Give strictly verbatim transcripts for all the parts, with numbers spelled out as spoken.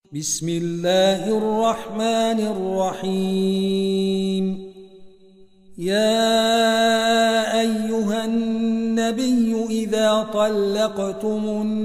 بسم الله الرحمن الرحيم. يا أيها النبي إذا طلقتم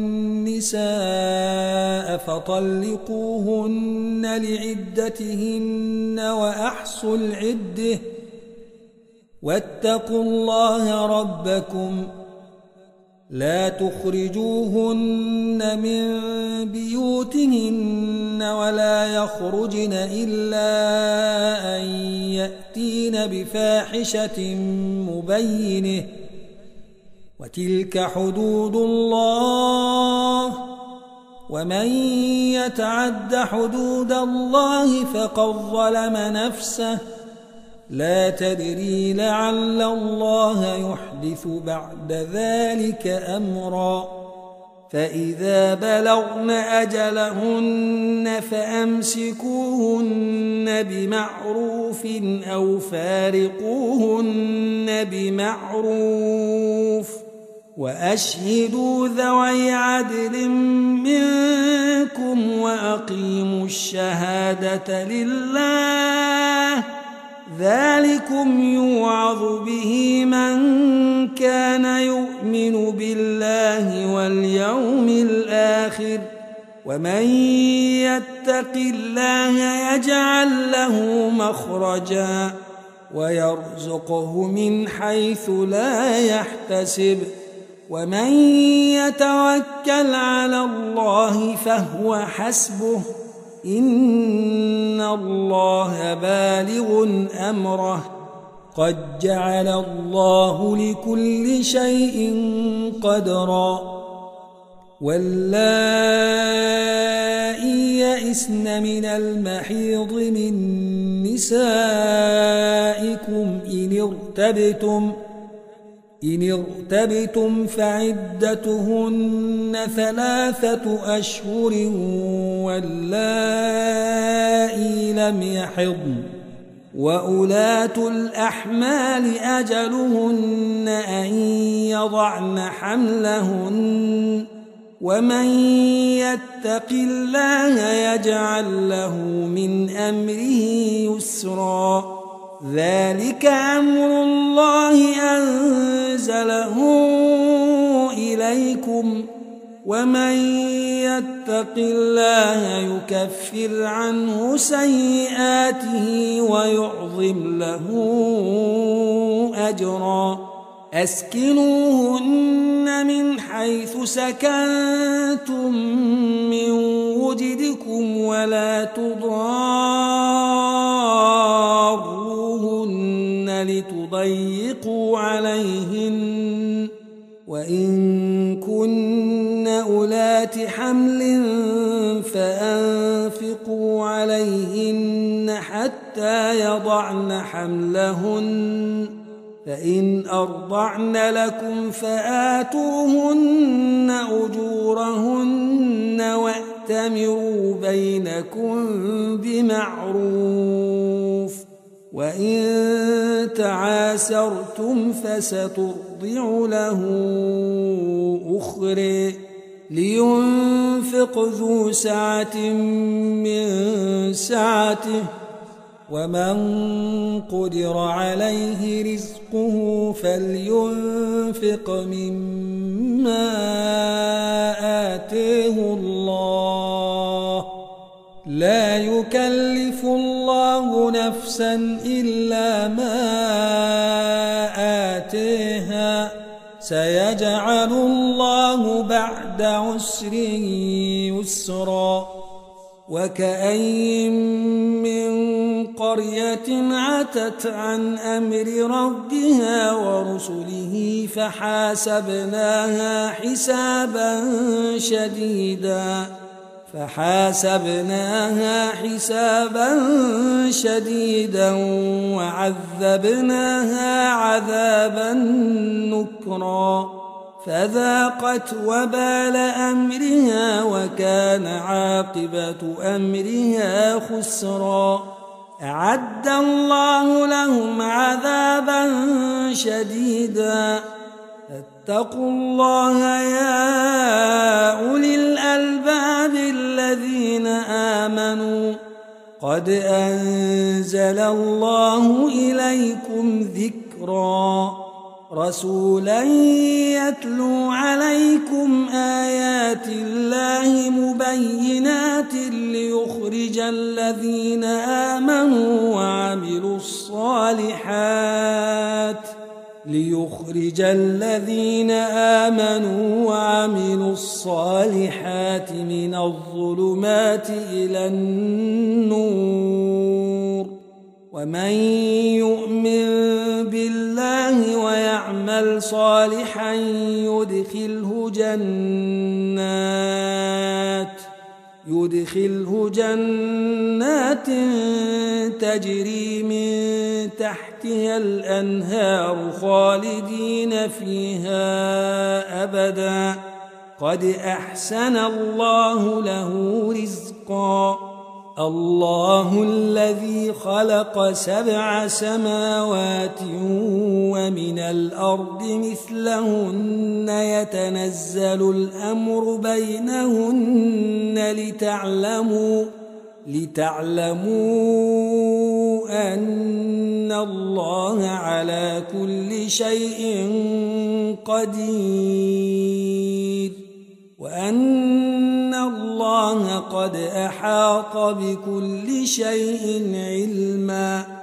النساء فطلقوهن لعدتهن وأحصوا العدة واتقوا الله ربكم لا تخرجوهن من بيوتهن ولا يخرجن إلا أن يأتين بفاحشة مبينة وتلك حدود الله ومن يتعد حدود الله فقد ظلم نفسه لا تدري لعل الله يحدث بعد ذلك أمرا. فإذا بلغن أجلهن فأمسكوهن بمعروف أو فارقوهن بمعروف وأشهدوا ذوي عدل منكم وأقيموا الشهادة لله ذلكم يوعظ به من كان يؤمن بالله واليوم الآخر ومن يتق الله يجعل له مخرجا ويرزقه من حيث لا يحتسب ومن يتوكل على الله فهو حسبه إن الله بالغ أمره قد جعل الله لكل شيء قدرا. واللائي يئسن من المحيض من نسائكم إن ارتبتم إن ارتبتم فعدتهن ثلاثة أشهر واللائي لم يحضن وأولاة الأحمال أجلهن أن يضعن حملهن ومن يتق الله يجعل له من أمره يسرا. ذلك أمر الله أنزله إليكم ومن يتق الله يكفر عنه سيئاته ويعظم له أجرا. أسكنوهن من حيث سكنتم من وجدكم ولا تضاروهن لتضيقوا عليهن وإن كن أولات حمل فأنفقوا عليهن حتى يضعن حملهن فإن أرضعن لكم فآتوهن أجورهن وأتمروا بينكم بمعروف وإن تعاسرتم فسترضع له أخرى لينفق ذو سعة من سعته ومن قدر عليه رزقه فلينفق مما آتاه الله لا يكلف الله نفسا إلا ما آتاها سيجعل الله بعد عسر يسرا. وكأين من قرية عتت عن أمر ربها ورسله فحاسبناها حسابا شديدا فحاسبناها حسابا شديدا وعذبناها عذابا نكرا فذاقت وبال أمرها وكان عاقبة أمرها خسرا. أعد الله لهم عذابا شديدا فاتقوا الله يا أولي الألباب الذين آمنوا آمنوا قد أنزل الله إليكم ذكرا رسولا يتلو عليكم آيات الله مبينات ليخرج الذين آمنوا وعملوا الصالحات ليخرج الذين آمنوا وعملوا الصالحات من الظلمات إلى النور ومن يؤمن بالله ويعمل صالحا يدخله جنات يدخله جنات تجري من تحتها الأنهار خالدين فيها أبدا قد أحسن الله له رزقا الله الذي خلق سبع سماوات ومن الأرض مثلهن يتنزل الأمر بينهن لتعلموا لتعلموا أن الله على كل شيء قدير وأن الله قد أحاط بكل شيء علما